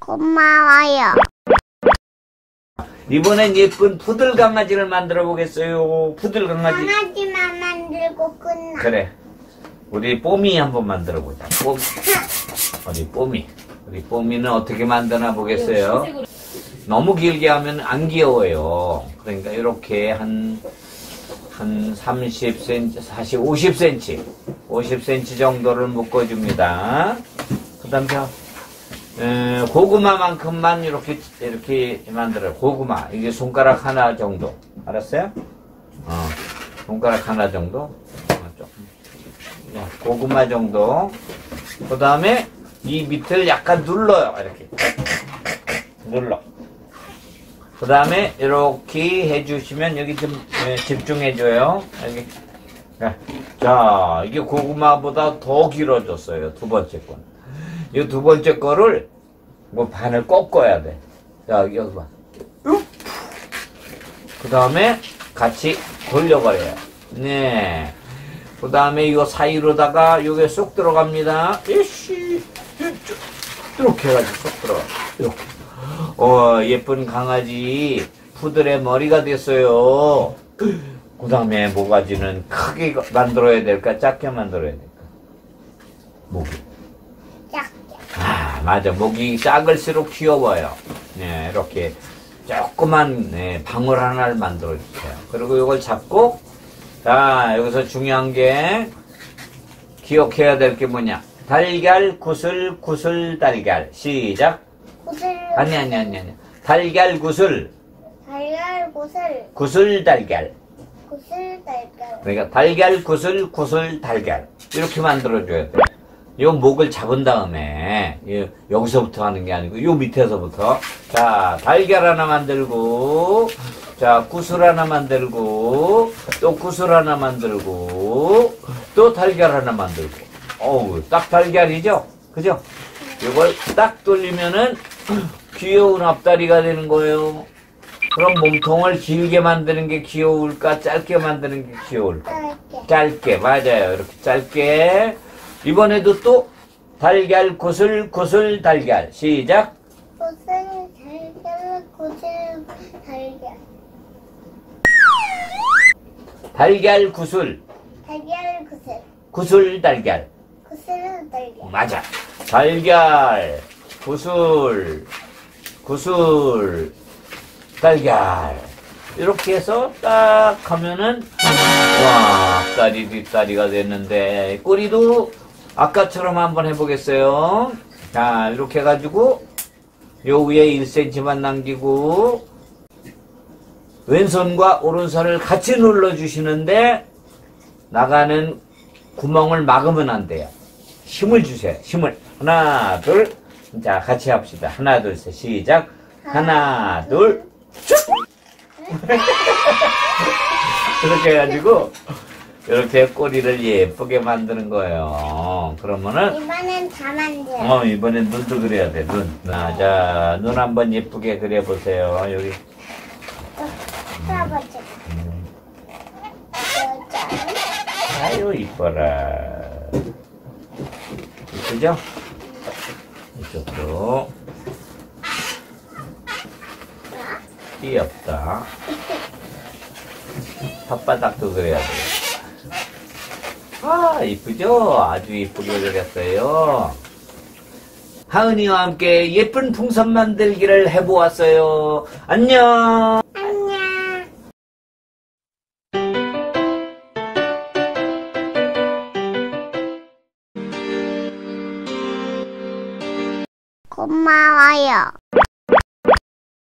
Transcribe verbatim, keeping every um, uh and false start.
고마워요. 이번엔 예쁜 푸들 강아지를 만들어 보겠어요. 푸들 강아지. 강아지만 만들고 끝나. 그래. 우리 뽀미 한번 만들어 보자. 뽀미. 우리 뽀미. 우리 뽀미는 어떻게 만드나 보겠어요. 너무 길게 하면 안 귀여워요. 그러니까 이렇게 한, 한 삼십 센티미터, 사십, 오십 센티미터, 오십 센티미터 정도를 묶어줍니다. 그 다음에 에, 고구마만큼만 이렇게 이렇게 만들어요. 고구마 이게 손가락 하나 정도. 알았어요? 어, 손가락 하나 정도. 어, 조금. 고구마 정도. 그 다음에 이 밑을 약간 눌러요. 이렇게 눌러. 그 다음에 이렇게 해주시면 여기 좀 에, 집중해줘요. 여기. 자, 이게 고구마보다 더 길어졌어요. 두 번째 건. 이 두 번째 거를 뭐 반을 꺾어야 돼. 자, 여기 봐. 그 다음에 같이 돌려버려요. 네. 그 다음에 이거 사이로다가 요게 쏙 들어갑니다. 이씨. 이렇게 해가지고 쏙 들어가. 이렇게. 어, 예쁜 강아지 푸들의 머리가 됐어요. 그 다음에 모가지는 크게 만들어야 될까? 작게 만들어야 될까? 목이. 아, 맞아. 목이 작을수록 귀여워요. 네, 이렇게 조그만 네, 방울 하나를 만들어 주세요. 그리고 이걸 잡고, 자, 여기서 중요한 게 기억해야 될 게 뭐냐? 달걀, 구슬, 구슬, 달걀. 시작. 구슬. 아니, 아니, 아니, 아니. 달걀, 구슬. 달걀, 구슬. 구슬, 달걀. 구슬, 달걀. 그러니까 달걀, 구슬, 구슬, 달걀. 이렇게 만들어줘야 돼. 요 목을 잡은 다음에 요, 여기서부터 하는 게 아니고 요 밑에서부터 자 달걀 하나 만들고 자 구슬 하나 만들고 또 구슬 하나 만들고 또 달걀 하나 만들고 어우 딱 달걀이죠 그죠? 요걸 딱 돌리면은 귀여운 앞다리가 되는 거예요. 그럼 몸통을 길게 만드는 게 귀여울까 짧게 만드는 게 귀여울까? 짧게. 짧게 맞아요. 이렇게 짧게. 이번에도 또 달걀 구슬 구슬 달걀 시작. 구슬, 달걀, 구슬, 달걀. 달걀 구슬 달걀, 구슬. 구슬 달걀. 구슬, 달걀. 맞아. 달걀 구슬 구슬 달걀. 이렇게 해서 딱 하면은 와 앞다리 뒷다리가 됐는데 꼬리도 아까처럼 한번 해보겠어요. 자 이렇게 해가지고 요 위에 일 센티미터만 남기고 왼손과 오른손을 같이 눌러주시는데 나가는 구멍을 막으면 안 돼요. 힘을 주세요. 힘을. 하나 둘. 자 같이 합시다. 하나 둘 셋 시작. 하나 둘 쭉. 그렇게 해가지고 이렇게 꼬리를 예쁘게 만드는 거예요. 그러면은 이번엔 다 만들어. 어 이번엔 눈도 그려야 돼. 눈. 자, 눈 한번 예쁘게 그려보세요. 여기. 할아버지. 아유 이뻐라. 이쁘죠? 이쪽도 귀엽다. 혓바닥도 그려야 돼. 아, 이쁘죠? 아주 이쁘게 그렸어요. 하은이와 함께 예쁜 풍선 만들기를 해보았어요. 안녕! 안녕. 고마워요.